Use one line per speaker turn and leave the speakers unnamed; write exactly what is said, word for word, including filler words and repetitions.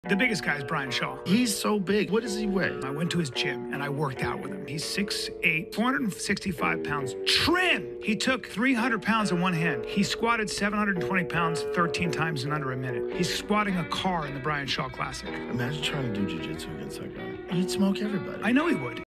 The biggest guy is Bryan Shaw.
He's so big. What does he weigh?
I went to his gym and I worked out with him. He's six eight, four hundred sixty-five pounds, trim. He took three hundred pounds in one hand. He squatted seven hundred twenty pounds thirteen times in under a minute. He's squatting a car in the Bryan Shaw Classic.
Imagine trying to do jiu-jitsu against that guy. He'd smoke everybody.
I know he would.